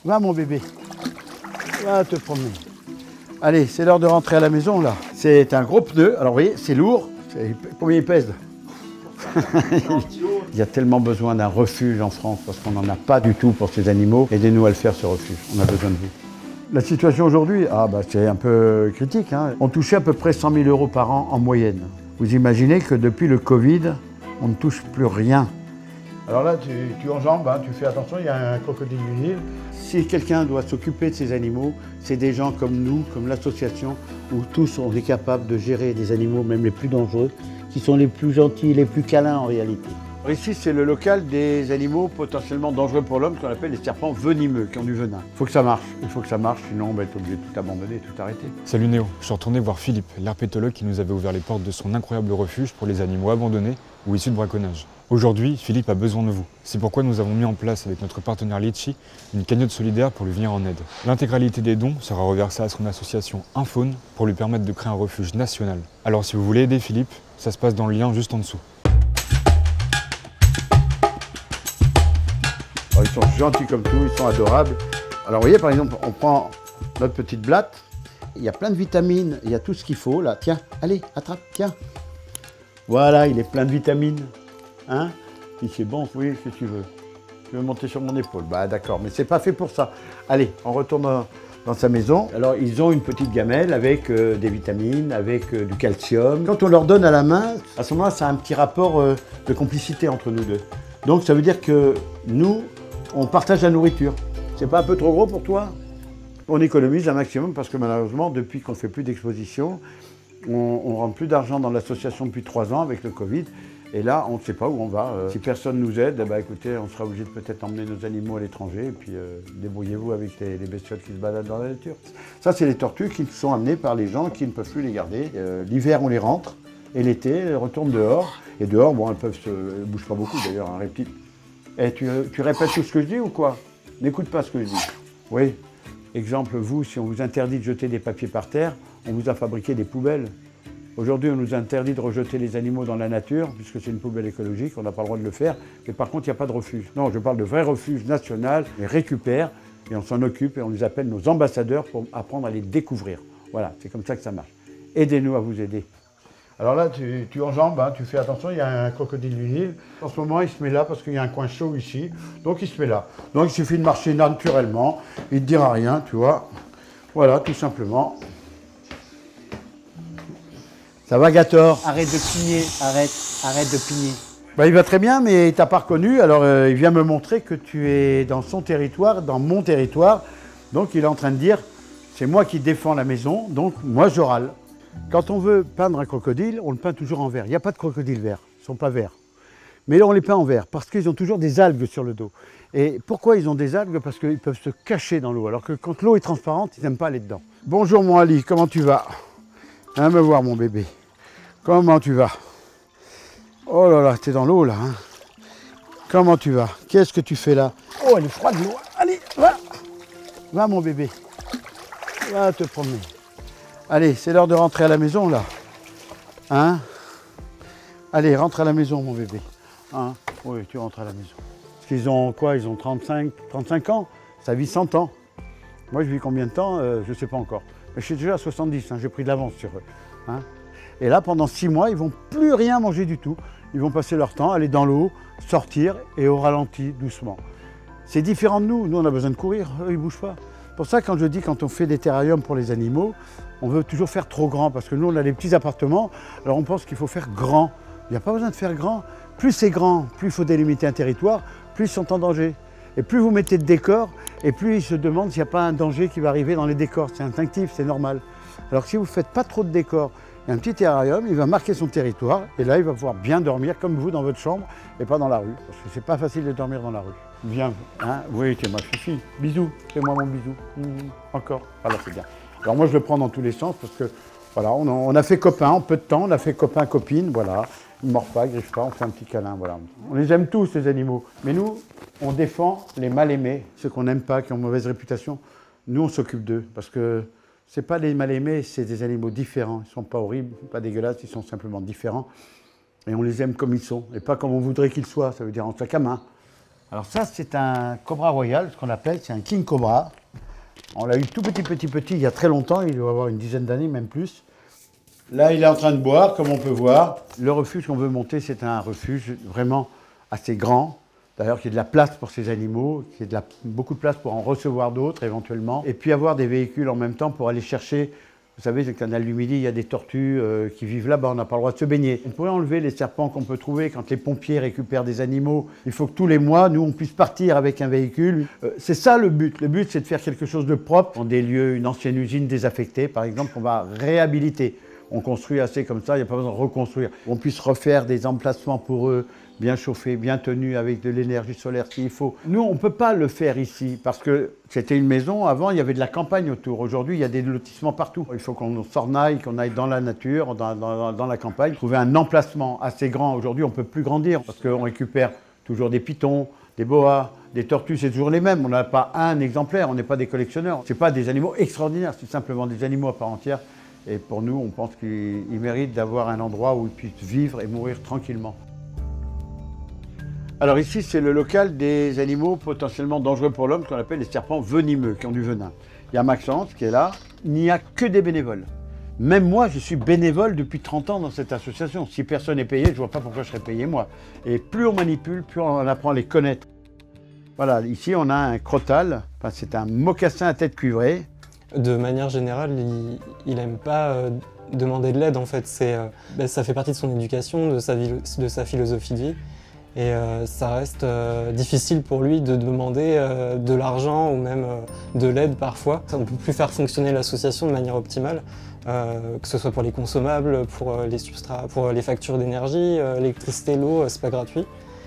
Va mon bébé, va te promener. Allez, c'est l'heure de rentrer à la maison là. C'est un gros pneu, alors vous voyez, c'est lourd. Combien il pèse? Il y a tellement besoin d'un refuge en France parce qu'on n'en a pas du tout pour ces animaux. Aidez-nous à le faire ce refuge, on a besoin de vous. La situation aujourd'hui, c'est un peu critique, hein. On touchait à peu près 100 000 € par an en moyenne. Vous imaginez que depuis le Covid, on ne touche plus rien. Alors là, tu enjambes, hein, tu fais attention, il y a un crocodile du Nil. Si quelqu'un doit s'occuper de ces animaux, c'est des gens comme nous, comme l'association, où tous on est capable de gérer des animaux, même les plus dangereux, qui sont les plus gentils, les plus câlins en réalité. Alors ici, c'est le local des animaux potentiellement dangereux pour l'homme, qu'on appelle les serpents venimeux, qui ont du venin. Il faut que ça marche, sinon on va être obligé de tout abandonner, tout arrêter. Salut Néo, je suis retourné voir Philippe, l'herpétologue qui nous avait ouvert les portes de son incroyable refuge pour les animaux abandonnés ou issus de braconnage. Aujourd'hui, Philippe a besoin de vous. C'est pourquoi nous avons mis en place avec notre partenaire Litchi une cagnotte solidaire pour lui venir en aide. L'intégralité des dons sera reversée à son association Infaune pour lui permettre de créer un refuge national. Alors si vous voulez aider Philippe, ça se passe dans le lien juste en dessous. Alors, ils sont gentils comme tout, ils sont adorables. Alors vous voyez par exemple, on prend notre petite blatte, il y a plein de vitamines, il y a tout ce qu'il faut là. Tiens, allez, attrape, tiens. Voilà, il est plein de vitamines. Hein? Il fait bon, oui, si tu veux. Tu veux monter sur mon épaule? Bah d'accord, mais c'est pas fait pour ça. Allez, on retourne dans sa maison. Alors ils ont une petite gamelle avec des vitamines, avec du calcium. Quand on leur donne à la main, à ce moment-là, ça a un petit rapport de complicité entre nous deux. Donc ça veut dire que nous, on partage la nourriture. C'est pas un peu trop gros pour toi? On économise un maximum parce que malheureusement, depuis qu'on fait plus d'exposition, on rentre plus d'argent dans l'association depuis 3 ans avec le Covid. Et là, on ne sait pas où on va. Si personne nous aide, écoutez, on sera obligé de peut-être emmener nos animaux à l'étranger et puis débrouillez-vous avec les bestioles qui se baladent dans la nature. Ça, c'est les tortues qui sont amenées par les gens qui ne peuvent plus les garder. L'hiver, on les rentre et l'été, elles retournent dehors. Et dehors, bon, elles ne bougent pas beaucoup d'ailleurs, un reptile. Et tu répètes tout ce que je dis ou quoi? N'écoute pas ce que je dis. Oui. Exemple, vous, si on vous interdit de jeter des papiers par terre, on vous a fabriqué des poubelles. Aujourd'hui, on nous interdit de rejeter les animaux dans la nature, puisque c'est une poubelle écologique, on n'a pas le droit de le faire. Mais par contre, il n'y a pas de refuge. Non, je parle de vrai refuge national, on les récupère et on s'en occupe et on les appelle nos ambassadeurs pour apprendre à les découvrir. Voilà, c'est comme ça que ça marche. Aidez-nous à vous aider. Alors là, tu enjambes, hein, tu fais attention, il y a un crocodile du Nil. En ce moment, il se met là parce qu'il y a un coin chaud ici, donc il se met là. Donc il suffit de marcher naturellement, il ne te dira rien, tu vois. Voilà, tout simplement. Ça va, Gator? Arrête de pigner, arrête de pigner. Il va très bien, mais il t'a pas reconnu, alors il vient me montrer que tu es dans son territoire, dans mon territoire. Donc il est en train de dire, c'est moi qui défends la maison, donc moi je râle. Quand on veut peindre un crocodile, on le peint toujours en vert. Il n'y a pas de crocodile vert, ils ne sont pas verts. Mais là, on les peint en vert parce qu'ils ont toujours des algues sur le dos. Et pourquoi ils ont des algues? Parce qu'ils peuvent se cacher dans l'eau, alors que quand l'eau est transparente, ils n'aiment pas aller dedans. Bonjour mon Ali, comment tu vas? Viens me voir mon bébé. Comment tu vas? Oh là là, t'es dans l'eau là. Hein? Comment tu vas? Qu'est-ce que tu fais là? Oh, elle est froide l'eau. Allez, va! Va mon bébé. Va te promener. Allez, c'est l'heure de rentrer à la maison là. Hein? Allez, rentre à la maison mon bébé. Hein? Oui, tu rentres à la maison. Parce qu'ils ont quoi? Ils ont 35 ans. Ça vit 100 ans. Moi, je vis combien de temps? Je ne sais pas encore. Mais je suis déjà à 70, hein, j'ai pris de l'avance sur eux. Hein? Et là, pendant 6 mois, ils ne vont plus rien manger du tout. Ils vont passer leur temps, aller dans l'eau, sortir et au ralenti, doucement. C'est différent de nous. Nous, on a besoin de courir. Eux, ils ne bougent pas. Pour ça, quand je dis, quand on fait des terrariums pour les animaux, on veut toujours faire trop grand. Parce que nous, on a des petits appartements. Alors, on pense qu'il faut faire grand. Il n'y a pas besoin de faire grand. Plus c'est grand, plus il faut délimiter un territoire, plus ils sont en danger. Et plus vous mettez de décors, et plus ils se demandent s'il n'y a pas un danger qui va arriver dans les décors. C'est instinctif, c'est normal. Alors que si vous ne faites pas trop de décors, il y a un petit terrarium, il va marquer son territoire, et là il va pouvoir bien dormir comme vous dans votre chambre, et pas dans la rue. Parce que c'est pas facile de dormir dans la rue. Viens, hein? Oui, tu es ma fifi. Bisous, fais-moi mon bisou. Encore. Voilà, c'est bien. Alors moi je le prends dans tous les sens, parce que voilà, on a fait copain en peu de temps, on a fait copain-copine, voilà. Ils ne mordent pas, ils ne griffent pas, on fait un petit câlin, voilà. On les aime tous, ces animaux. Mais nous, on défend les mal-aimés, ceux qu'on n'aime pas, qui ont mauvaise réputation. Nous, on s'occupe d'eux, parce que ce n'est pas des mal-aimés, c'est des animaux différents. Ils ne sont pas horribles, pas dégueulasses, ils sont simplement différents. Et on les aime comme ils sont, et pas comme on voudrait qu'ils soient, ça veut dire en sac à main. Alors ça, c'est un cobra royal, ce qu'on appelle, c'est un king cobra. On l'a eu tout petit, il y a très longtemps, il doit avoir une dizaine d'années, même plus. Là, il est en train de boire, comme on peut voir. Le refuge qu'on veut monter, c'est un refuge vraiment assez grand. D'ailleurs, qu'il y ait de la place pour ces animaux, qu'il y ait beaucoup de place pour en recevoir d'autres éventuellement. Et puis avoir des véhicules en même temps pour aller chercher. Vous savez, dans le canal du Midi, il y a des tortues qui vivent là-bas, on n'a pas le droit de se baigner. On pourrait enlever les serpents qu'on peut trouver quand les pompiers récupèrent des animaux. Il faut que tous les mois, nous, on puisse partir avec un véhicule. C'est ça le but. Le but, c'est de faire quelque chose de propre. Dans des lieux, une ancienne usine désaffectée, par exemple, qu'on va réhabiliter. On construit assez comme ça, il n'y a pas besoin de reconstruire. On puisse refaire des emplacements pour eux, bien chauffés, bien tenus, avec de l'énergie solaire s'il faut. Nous, on ne peut pas le faire ici, parce que c'était une maison, avant il y avait de la campagne autour. Aujourd'hui, il y a des lotissements partout. Il faut qu'on s'en aille, qu'on aille dans la nature, dans la campagne, trouver un emplacement assez grand. Aujourd'hui, on ne peut plus grandir, parce qu'on récupère toujours des pitons, des boas, des tortues, c'est toujours les mêmes. On n'a pas un exemplaire, on n'est pas des collectionneurs. Ce n'est pas des animaux extraordinaires, c'est simplement des animaux à part entière. Et pour nous, on pense qu'ils méritent d'avoir un endroit où ils puissent vivre et mourir tranquillement. Alors ici, c'est le local des animaux potentiellement dangereux pour l'homme, ce qu'on appelle les serpents venimeux, qui ont du venin. Il y a Maxence qui est là. Il n'y a que des bénévoles. Même moi, je suis bénévole depuis 30 ans dans cette association. Si personne n'est payé, je ne vois pas pourquoi je serais payé moi. Et plus on manipule, plus on apprend à les connaître. Voilà, ici, on a un crotal. Enfin, c'est un mocassin à tête cuivrée. De manière générale, il n'aime pas demander de l'aide en fait. Ça fait partie de son éducation, de sa philosophie de vie. Et ça reste difficile pour lui de demander de l'argent ou même de l'aide parfois. On ne peut plus faire fonctionner l'association de manière optimale, que ce soit pour les consommables, pour les substrats, pour les factures d'énergie, l'électricité, l'eau, c'est pas gratuit.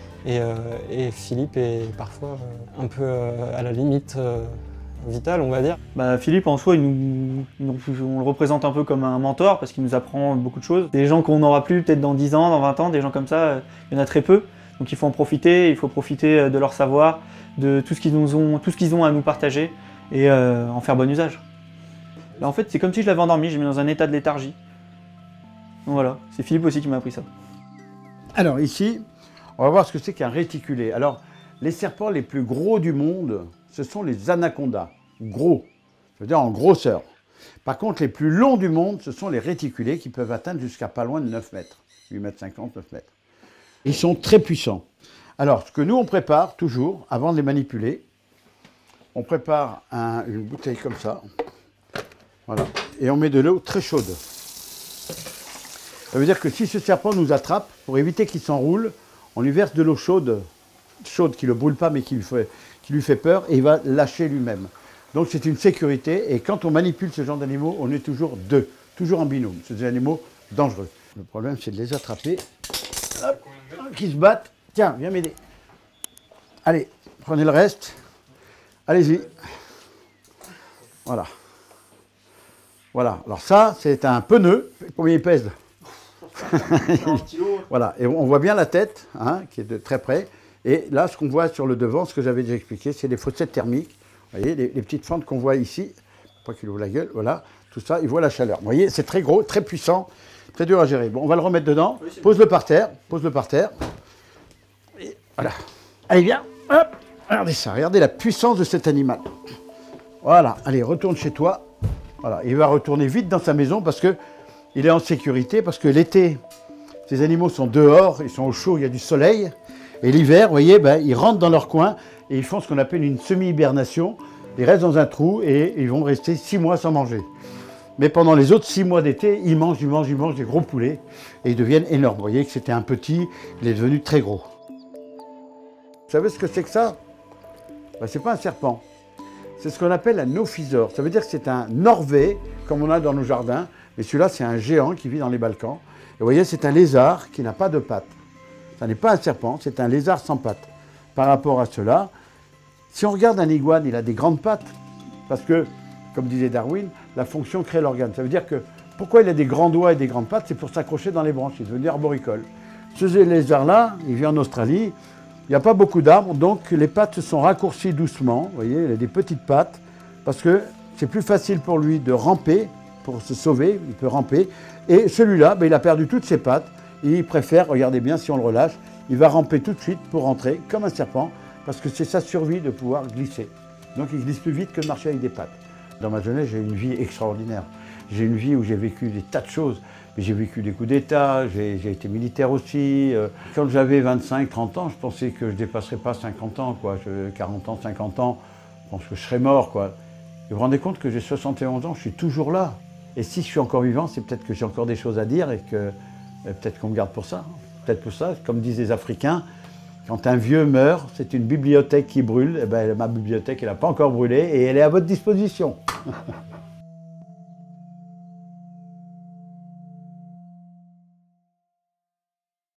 Et Philippe est parfois un peu à la limite vital, on va dire. Philippe, en soi, on le représente un peu comme un mentor parce qu'il nous apprend beaucoup de choses. Des gens qu'on n'aura plus peut-être dans 10 ans, dans 20 ans, des gens comme ça, il y en a très peu. Donc il faut en profiter, il faut profiter de leur savoir, de tout ce qu'ils ont à nous partager et en faire bon usage. Là, en fait, c'est comme si je l'avais endormi, je l'ai mis dans un état de léthargie. Donc voilà, c'est Philippe aussi qui m'a appris ça. Alors ici, on va voir ce que c'est qu'un réticulé. Alors, les serpents les plus gros du monde, ce sont les anacondas, gros, ça veut dire en grosseur. Par contre, les plus longs du monde, ce sont les réticulés qui peuvent atteindre jusqu'à pas loin de 9 mètres, 8 mètres 50, 9 mètres. Ils sont très puissants. Alors, ce que nous, on prépare toujours, avant de les manipuler, on prépare une bouteille comme ça, voilà, et on met de l'eau très chaude. Ça veut dire que si ce serpent nous attrape, pour éviter qu'il s'enroule, on lui verse de l'eau chaude qui ne le brûle pas, mais qui lui fait peur, et il va lâcher lui-même. Donc c'est une sécurité, et quand on manipule ce genre d'animaux, on est toujours deux, toujours en binôme. C'est des animaux dangereux. Le problème, c'est de les attraper, hop, qui se battent. Tiens, viens m'aider. Allez, prenez le reste. Allez-y. Voilà. Voilà, alors ça, c'est un pneu. Combien il pèse? 40 kilos. Voilà, et on voit bien la tête, hein, qui est de très près. Et là, ce qu'on voit sur le devant, ce que j'avais déjà expliqué, c'est les fossettes thermiques. Vous voyez, les petites fentes qu'on voit ici. Pas qu'il ouvre la gueule, voilà. Tout ça, il voit la chaleur. Vous voyez, c'est très gros, très puissant, très dur à gérer. Bon, on va le remettre dedans. Oui, pose-le par terre, pose-le par terre. Et voilà. Allez, viens. Hop. Regardez ça, regardez la puissance de cet animal. Voilà, allez, retourne chez toi. Voilà, il va retourner vite dans sa maison parce qu'il est en sécurité, parce que l'été, ces animaux sont dehors, ils sont au chaud, il y a du soleil. Et l'hiver, vous voyez, ils rentrent dans leur coin et ils font ce qu'on appelle une semi-hibernation. Ils restent dans un trou et ils vont rester 6 mois sans manger. Mais pendant les autres 6 mois d'été, ils mangent des gros poulets et ils deviennent énormes. Vous voyez que c'était un petit, il est devenu très gros. Vous savez ce que c'est que ça? Ce n'est pas un serpent. C'est ce qu'on appelle un ophysore. Ça veut dire que c'est un orvet, comme on a dans nos jardins. Mais celui-là, c'est un géant qui vit dans les Balkans. Et vous voyez, c'est un lézard qui n'a pas de pattes. Ça n'est pas un serpent, c'est un lézard sans pattes. Par rapport à cela, si on regarde un iguane, il a des grandes pattes. Parce que, comme disait Darwin, la fonction crée l'organe. Ça veut dire que, pourquoi il a des grands doigts et des grandes pattes? C'est pour s'accrocher dans les branches, il est devenu arboricole. Ce lézard-là, il vit en Australie, il n'y a pas beaucoup d'arbres, donc les pattes se sont raccourcies doucement. Vous voyez, il a des petites pattes, parce que c'est plus facile pour lui de ramper, pour se sauver, il peut ramper. Et celui-là, il a perdu toutes ses pattes, et il préfère, regardez bien si on le relâche, il va ramper tout de suite pour rentrer, comme un serpent, parce que c'est sa survie de pouvoir glisser. Donc il glisse plus vite que de marcher avec des pattes. Dans ma jeunesse, j'ai eu une vie extraordinaire. J'ai une vie où j'ai vécu des tas de choses. J'ai vécu des coups d'État, j'ai été militaire aussi. Quand j'avais 25-30 ans, je pensais que je ne dépasserais pas 50 ans, quoi. 40 ans, 50 ans, je pense que je serais mort, quoi. Vous vous rendez compte que j'ai 71 ans, je suis toujours là. Et si je suis encore vivant, c'est peut-être que j'ai encore des choses à dire et que peut-être qu'on me garde pour ça. Peut-être pour ça, comme disent les Africains, quand un vieux meurt, c'est une bibliothèque qui brûle. Eh ben, ma bibliothèque, elle n'a pas encore brûlé et elle est à votre disposition.